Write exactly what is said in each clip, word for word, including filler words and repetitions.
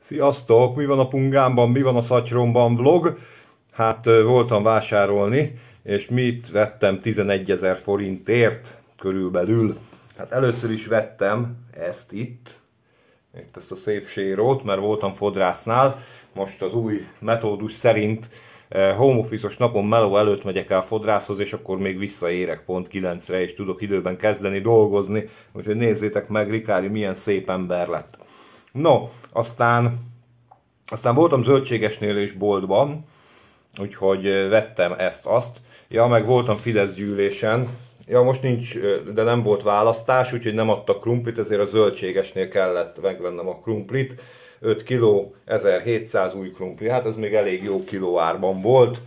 Sziasztok! Mi van a pungámban, mi van a szatyromban vlog? Hát voltam vásárolni, és mit vettem tizenegyezer forintért körülbelül. Hát először is vettem ezt itt, itt ezt a szép sérót, mert voltam fodrásznál. Most az új metódus szerint home office-os napon meló előtt megyek el fodrászhoz, és akkor még visszaérek pont kilencre, és tudok időben kezdeni dolgozni. Úgyhogy nézzétek meg, Rikári milyen szép ember lett. No, aztán, aztán voltam zöldségesnél és boltban, úgyhogy vettem ezt-azt. Ja, meg voltam Fidesz gyűlésen. Ja, most nincs, de nem volt választás, úgyhogy nem adtak krumplit, ezért a zöldségesnél kellett megvennem a krumplit. öt kiló, ezerhétszáz új krumpli, hát ez még elég jó kilóárban volt.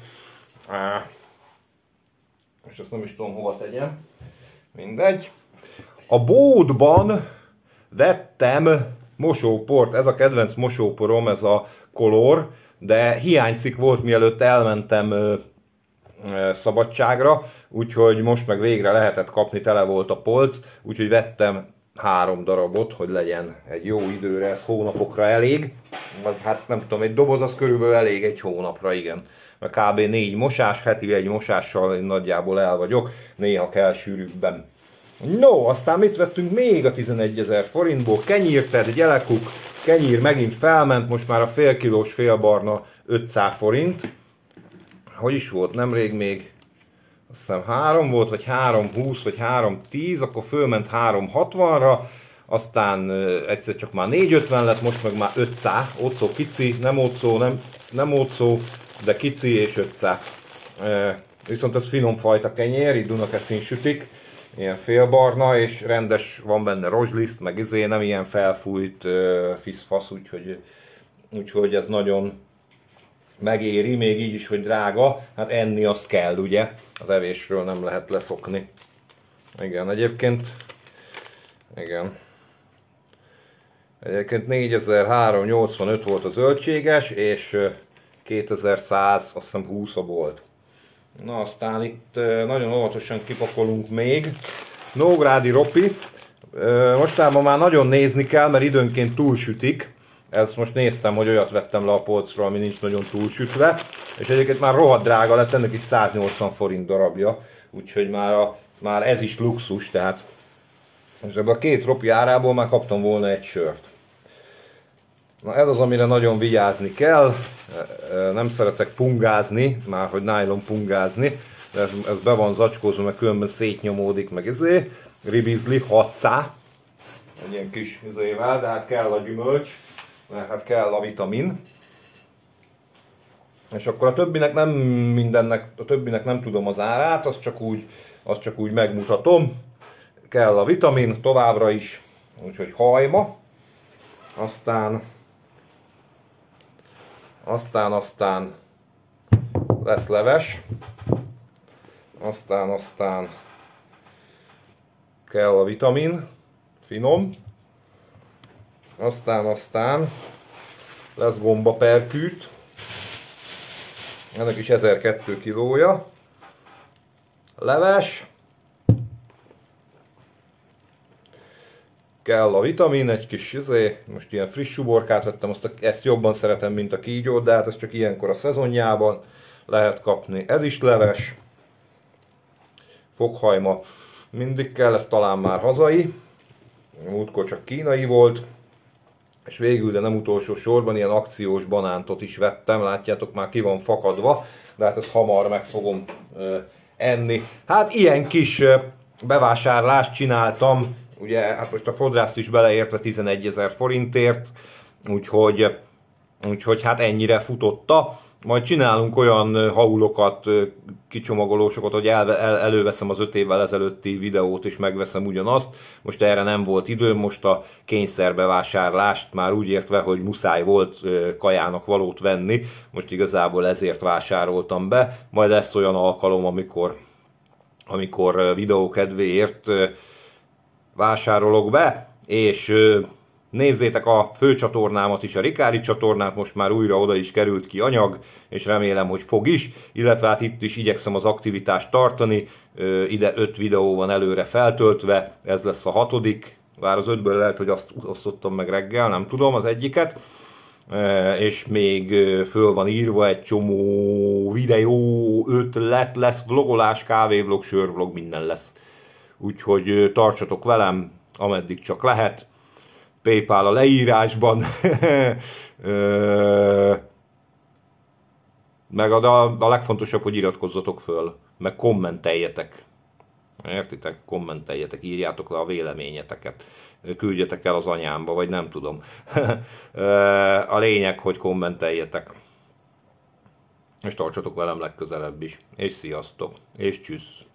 És azt nem is tudom hova tegyem. Mindegy. A bódban vettem mosóport, ez a kedvenc mosóporom, ez a Color, de hiánycikk volt, mielőtt elmentem ö, ö, szabadságra, úgyhogy most meg végre lehetett kapni, tele volt a polc, úgyhogy vettem három darabot, hogy legyen egy jó időre, ez hónapokra elég. Vagy hát nem tudom, egy doboz az körülbelül elég egy hónapra, igen. Mert kb. négy mosás, heti egy mosással én nagyjából el vagyok, néha kell sűrűbben. No, aztán mit vettünk még a tizenegyezer forintból? Kenyírted, gyelekuk, kenyír megint felment, most már a fél kilós félbarna ötszáz forint. Hogy is volt? Nemrég még azt hiszem három volt, vagy három húsz, vagy három tíz, akkor fölment három hatvanra, aztán egyszer csak már négy ötven lett, most meg már ötszáz, ócó kici, nem ócó, nem, nem ócó, de kici és ötszáz. E, viszont ez finom fajta kenyér, így Dunakeszin sütik, ilyen félbarna, és rendes, van benne rozsliszt, meg izé, nem ilyen felfújt uh, fiszfasz, úgyhogy, úgyhogy ez nagyon megéri, még így is, hogy drága, hát enni azt kell, ugye, az evésről nem lehet leszokni. Igen, egyébként, igen, egyébként négyezer-háromszáznyolcvanöt volt a zöldséges, és kétezer-száz, azt hiszem húsz volt. Na aztán itt nagyon óvatosan kipakolunk még. Nógrádi ropi, mostában már nagyon nézni kell, mert időnként túlsütik. Ezt most néztem, hogy olyat vettem le a polcról, ami nincs nagyon túlsütve. És egyébként már rohadt drága lett, ennek is száznyolcvan forint darabja. Úgyhogy már, a, már ez is luxus, tehát és ebből a két ropi árából már kaptam volna egy sört. Na ez az, amire nagyon vigyázni kell. Nem szeretek pungázni, már hogy nylon pungázni. De ez, ez be van zacskózva, mert különben szétnyomódik meg izé. Ribizli hatszáz. Egy ilyen kis izével, de hát kell a gyümölcs, mert hát kell a vitamin. És akkor a többinek nem mindennek, a többinek nem tudom az árát, azt csak úgy, azt csak úgy megmutatom. Kell a vitamin továbbra is, úgyhogy hajma. Aztán Aztán, aztán lesz leves, aztán, aztán kell a vitamin, finom, aztán, aztán lesz gombaperkűt, ennek is ezerkettő kilója, leves, kell a vitamin, egy kis izé, most ilyen friss uborkát vettem, azt a, ezt jobban szeretem, mint a kígyót, de hát ez csak ilyenkor a szezonjában lehet kapni. Ez is leves, fokhajma mindig kell, ez talán már hazai, múltkor csak kínai volt, és végül, de nem utolsó sorban, ilyen akciós banántot is vettem, látjátok, már ki van fakadva, de hát ezt hamar meg fogom ö, enni. Hát ilyen kis ö, bevásárlást csináltam, ugye, hát most a fodrászt is beleértve tizenegyezer forintért, úgyhogy, úgyhogy hát ennyire futotta. Majd csinálunk olyan haulokat, kicsomagolósokat, hogy el, el, előveszem az öt évvel ezelőtti videót és megveszem ugyanazt. Most erre nem volt időm, most a kényszerbevásárlást már úgy értve, hogy muszáj volt kajának valót venni. Most igazából ezért vásároltam be. Majd lesz olyan alkalom, amikor, amikor videó kedvéért vásárolok be, és nézzétek a főcsatornámat is, a Rikári csatornát, most már újra oda is került ki anyag, és remélem, hogy fog is, illetve hát itt is igyekszem az aktivitást tartani, ide öt videó van előre feltöltve, ez lesz a hatodik, bár az ötből lehet, hogy azt osztottam meg reggel, nem tudom, az egyiket, és még föl van írva egy csomó videó, ötlet, lesz vlogolás, kávévlog, sörvlog, minden lesz. Úgyhogy tartsatok velem, ameddig csak lehet. PayPal a leírásban. Meg a, a legfontosabb, hogy iratkozzatok föl, meg kommenteljetek. Értitek? Kommenteljetek, írjátok le a véleményeteket. Küldjetek el az anyámba, vagy nem tudom. A lényeg, hogy kommenteljetek. És tartsatok velem legközelebb is. És sziasztok. És csüssz.